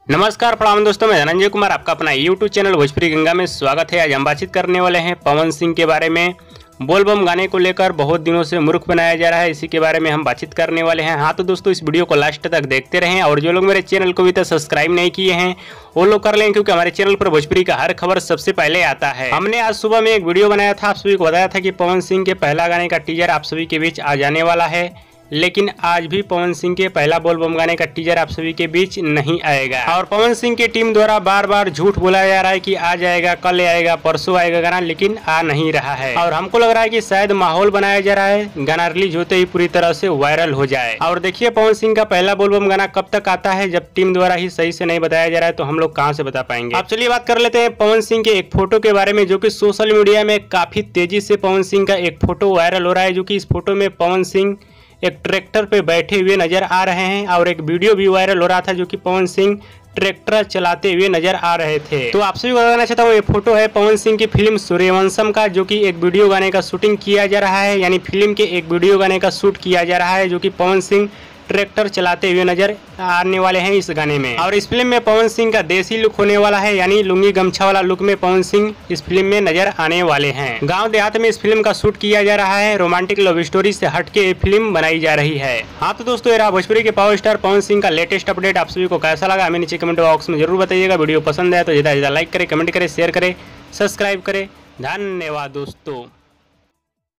नमस्कार प्रणाम दोस्तों, मैं धनंजय कुमार आपका अपना YouTube चैनल भोजपुरी गंगा में स्वागत है। आज हम बातचीत करने वाले हैं पवन सिंह के बारे में। बोल बम गाने को लेकर बहुत दिनों से मूर्ख बनाया जा रहा है, इसी के बारे में हम बातचीत करने वाले हैं। हाँ तो दोस्तों, इस वीडियो को लास्ट तक देखते रहें और जो लोग मेरे चैनल को अभी तक सब्सक्राइब नहीं किए हैं वो लोग कर लें, क्योंकि हमारे चैनल पर भोजपुरी का हर खबर सबसे पहले आता है। हमने आज सुबह में एक वीडियो बनाया था, आप सभी को बताया था कि पवन सिंह के पहला गाने का टीजर आप सभी के बीच आ जाने वाला है, लेकिन आज भी पवन सिंह के पहला बोल बम गाने का टीजर आप सभी के बीच नहीं आएगा। और पवन सिंह की टीम द्वारा बार बार झूठ बोला जा रहा है कि आ जाएगा, कल आएगा, परसों आएगा गाना, लेकिन आ नहीं रहा है। और हमको लग रहा है कि शायद माहौल बनाया जा रहा है, गाना रिलीज होते ही पूरी तरह से वायरल हो जाए। और देखिए पवन सिंह का पहला बोल बम गाना कब तक आता है, जब टीम द्वारा ही सही से नहीं बताया जा रहा है तो हम लोग कहाँ से बता पाएंगे। अब चलिए बात कर लेते हैं पवन सिंह के एक फोटो के बारे में, जो कि सोशल मीडिया में काफी तेजी से पवन सिंह का एक फोटो वायरल हो रहा है। जो कि इस फोटो में पवन सिंह एक ट्रैक्टर पे बैठे हुए नजर आ रहे हैं और एक वीडियो भी वायरल हो रहा था, जो कि पवन सिंह ट्रैक्टर चलाते हुए नजर आ रहे थे। तो आपसे भी बताना चाहता हूँ, ये फोटो है पवन सिंह की फिल्म सूर्यवंशम का, जो कि एक वीडियो गाने का शूटिंग किया जा रहा है, यानी फिल्म के एक वीडियो गाने का शूट किया जा रहा है, जो कि पवन सिंह ट्रैक्टर चलाते हुए नजर आने वाले हैं इस गाने में। और इस फिल्म में पवन सिंह का देसी लुक होने वाला है, यानी लुंगी गमछा वाला लुक में पवन सिंह इस फिल्म में नजर आने वाले हैं। गांव देहात में इस फिल्म का शूट किया जा रहा है, रोमांटिक लव स्टोरी से हटके ये फिल्म बनाई जा रही है। हाँ तो दोस्तों, ये रहा भोजपुरी के पावर स्टार पवन सिंह का लेटेस्ट अपडेट। आप सभी को कैसा लगा हमें नीचे कमेंट बॉक्स में जरूर बताइएगा। वीडियो पसंद है तो ज्यादा लाइक करे, कमेंट करे, शेयर करे, सब्सक्राइब करे। धन्यवाद दोस्तों।